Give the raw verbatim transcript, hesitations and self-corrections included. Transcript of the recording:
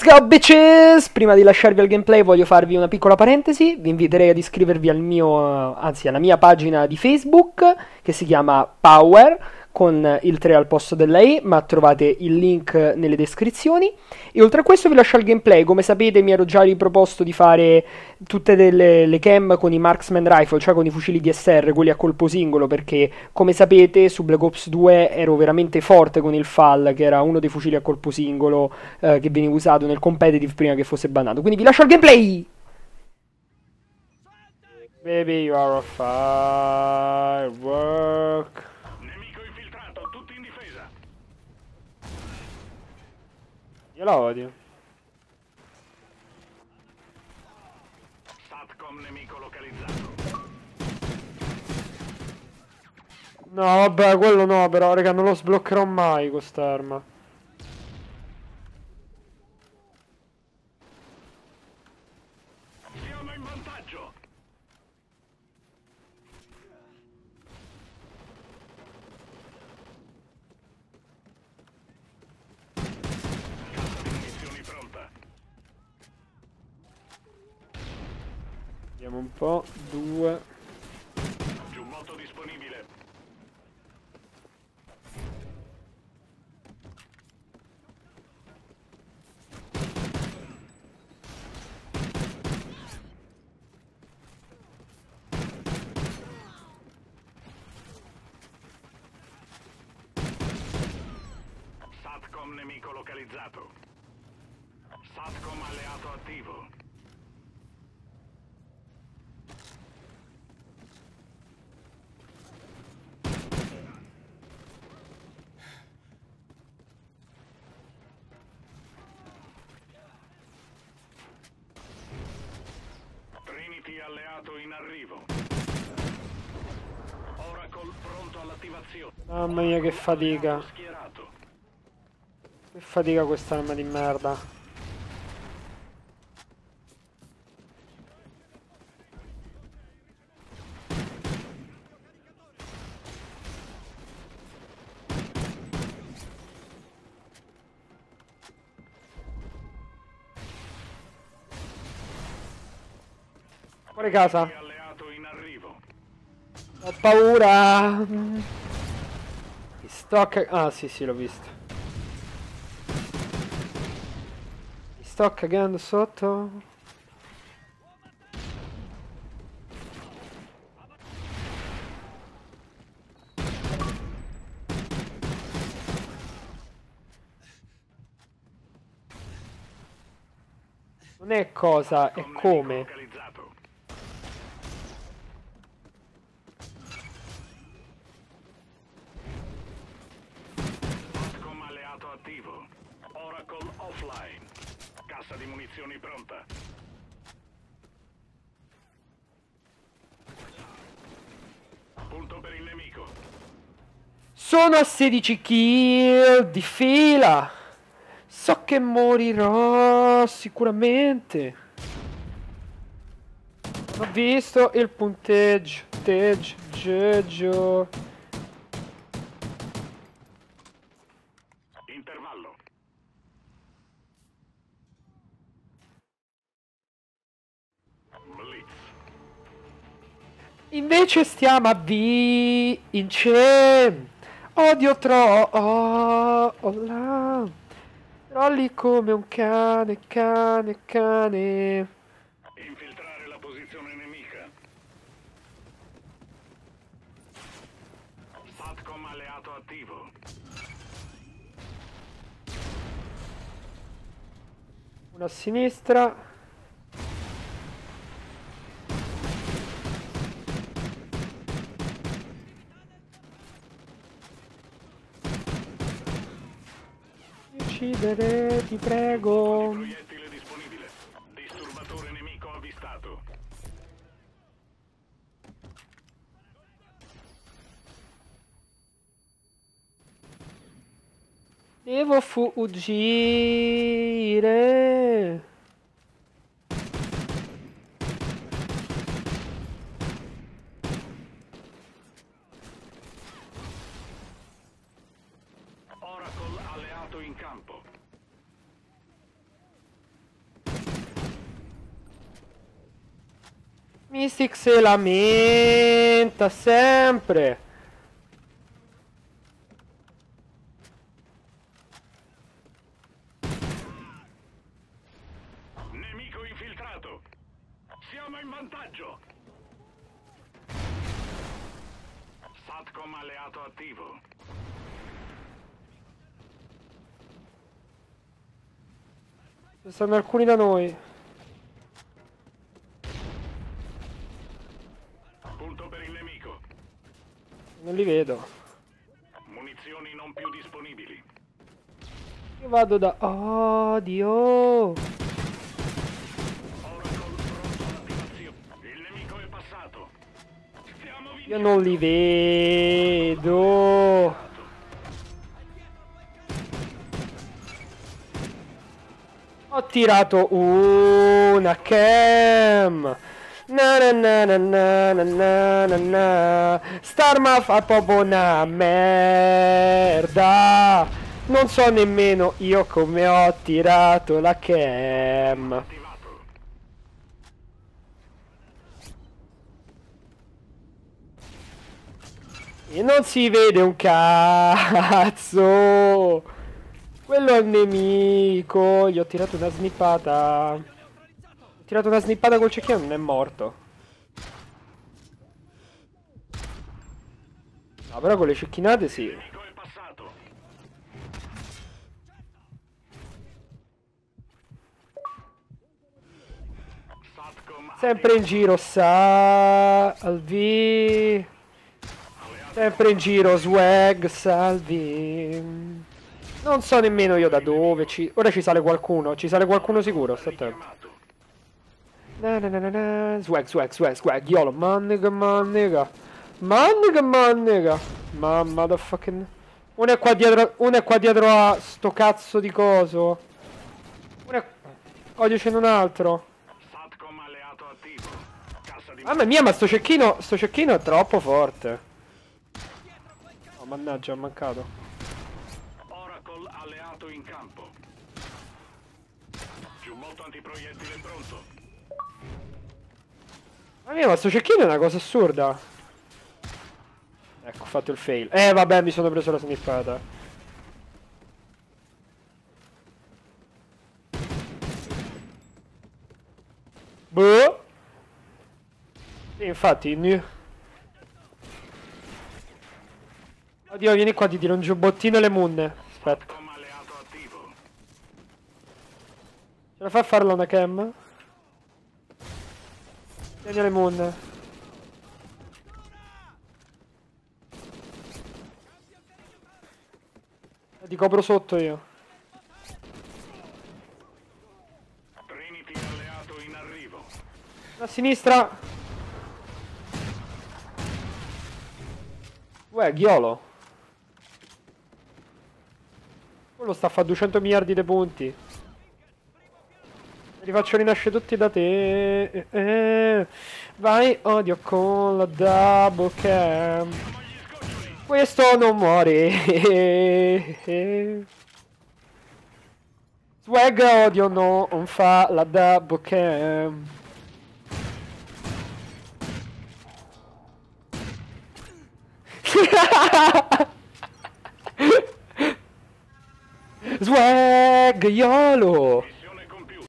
Let's go bitches! Prima di lasciarvi al gameplay voglio farvi una piccola parentesi, vi inviterei ad iscrivervi al mio, anzi alla mia pagina di Facebook che si chiama Power con il tre al posto della E, ma trovate il link nelle descrizioni. E oltre a questo vi lascio al gameplay. Come sapete mi ero già riproposto di fare tutte delle, le cam con i Marksman Rifle, cioè con i fucili D S R, quelli a colpo singolo, perché come sapete su Black Ops due ero veramente forte con il F A L, che era uno dei fucili a colpo singolo eh, che veniva usato nel competitive prima che fosse bannato. Quindi vi lascio al gameplay! Baby, you are a firework. Io la odio. Satcom nemico localizzato. No, vabbè, quello no, però, raga, non lo sbloccherò mai quest'arma. Siamo in vantaggio. Cassa di munizioni pronta. Vediamo un po'. Due. Giubbotto disponibile. Satcom nemico localizzato. Satcom alleato attivo. Trinity alleato in arrivo. Oracle pronto all'attivazione. Mamma mia, che fatica. Schierato. Che fatica quest'arma di merda. Fuori casa. Alleato in arrivo. Ho paura. Mi sto cag- Ah, sì, sì, l'ho visto. Mi sto cagando sotto. Non è cosa, è come. Localizzato. Satcom alleato attivo. Oracle offline. Cassa di munizioni pronta. Punto per il nemico. Sono a sedici kill di fila. So che morirò sicuramente. Ho visto il punteggio. Teggio, geggio. Intervallo. Blitz. Invece stiamo a vincere. Odio troppo. Oh, oh là. Rolli come un cane, cane, cane. Infiltrare la posizione nemica. Satcom alleato attivo. Una a sinistra. Uccidere, ti prego. Proiettile disponibile. Disturbatore nemico avvistato. Devo fuggire. Oracle alleato in campo. Mystic se lamenta sempre. Nemico infiltrato. Siamo in vantaggio. Satcom alleato attivo. Ci stanno alcuni da noi. Punto per il nemico. Non li vedo. Munizioni non più disponibili. Io vado da... Oddio. Oracle pronto all'attivazione. Il nemico è passato. Stiamo Io non li vedo. Ho tirato una cam. Na na na na na na na na na. Starma fa proprio una merda. Non so nemmeno io come ho tirato la cam. attivato. E non si vede un cazzo. Quello è il nemico. Gli ho tirato una snippata. Ho tirato una snippata col cecchino e non è morto. No, però con le cecchinate sì. Il nemico è passato. Satcom Sempre in giro, salvi. Sempre in giro, swag, salvi. Non so nemmeno io da dove ci... Ora ci sale qualcuno, ci sale qualcuno sicuro, sto attento. chiamato. Na na na na na. Swag, swag, swag, swag, yolo, man nigga, man nigga. Man nigga, man nigga. Ma motherfucking... Uno è qua dietro, uno è qua dietro a sto cazzo di coso. Uno è... Odio c'è un altro. Satcom alleato attivo. Cassa di Mamma mia, ma sto cecchino, sto cecchino è troppo forte. Oh, mannaggia, ho mancato. Oracle alleato in campo. Giubbotto antiproiettile pronto. Mamma mia, ma sto cecchino è una cosa assurda. Ecco, ho fatto il fail. Eh, vabbè, mi sono preso la snippata. Boh. Sì, infatti, ni- Oddio, vieni qua, ti tiro un giubbottino e le munne. Aspetta. Satcom alleato attivo. Ce la fa a farla una cam? Tieni le munne. E ti copro sotto io. Trinity alleato in arrivo. A sinistra. Uè, ghiolo. Quello sta a fare duecento miliardi di punti. Me li faccio rinascere tutti da te. Eh, eh. Vai, odio con la double cam. Questo non muore. Swag odio non fa la double cam. Swag YOLO.